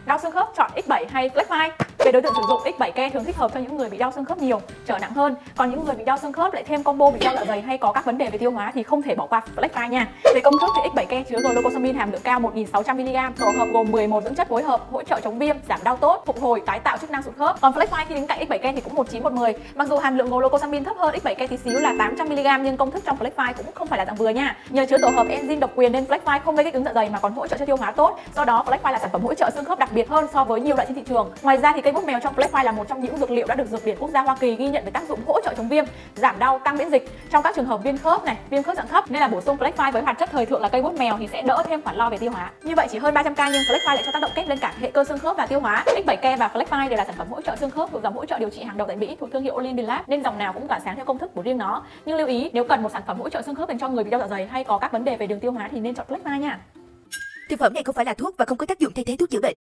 Đau xương khớp chọn X7 hay Flex5. Về đối tượng sử dụng, X7 Care thường thích hợp cho những người bị đau xương khớp nhiều, trở nặng hơn. Còn những người bị đau xương khớp lại thêm combo bị đau dạ dày hay có các vấn đề về tiêu hóa thì không thể bỏ qua Flex5 nha. Về công thức thì X7 Care chứa glucosamine hàm lượng cao 1600mg, tổ hợp gồm 11 dưỡng chất phối hợp hỗ trợ chống viêm, giảm đau tốt, phục hồi, tái tạo chức năng sụn khớp. Còn Flex5 khi đứng cạnh X7 Care thì cũng 19/10. Mặc dù hàm lượng glucosamine thấp hơn X7 Care tí xíu là 800mg nhưng công thức trong Flex5 cũng không phải là dạng vừa nha. Nhờ chứa tổ hợp enzyme độc quyền nên Flex5 không gây kích ứng dạ dày mà còn hỗ trợ cho tiêu hóa tốt. Do đó Flex5 là sản phẩm hỗ trợ xương khớp đặc biệt hơn so với nhiều loại trên thị trường. Ngoài ra thì cây bút mèo trong Flex5 là một trong những dược liệu đã được Dược điển Quốc gia Hoa Kỳ ghi nhận về tác dụng hỗ trợ chống viêm, giảm đau, tăng miễn dịch trong các trường hợp viêm khớp này, viêm khớp dạng thấp, nên là bổ sung Flex5 với hoạt chất thời thượng là cây bút mèo thì sẽ đỡ thêm khoản lo về tiêu hóa. Như vậy chỉ hơn 300k nhưng Flex5 lại cho tác động kép lên cả hệ cơ xương khớp và tiêu hóa. X7 Care và Flex5 đều là sản phẩm hỗ trợ xương khớp thuộc dòng hỗ trợ điều trị hàng đầu tại Mỹ thuộc thương hiệu Olinbilab nên dòng nào cũng tỏa sáng theo công thức của riêng nó. Nhưng lưu ý, nếu cần một sản phẩm hỗ trợ xương khớp dành cho người bị đau dạ dày hay có các vấn đề về đường tiêu hóa thì nên chọn Flex5 nha. Thực phẩm này không phải là thuốc và không có tác dụng thay thế thuốc chữa bệnh.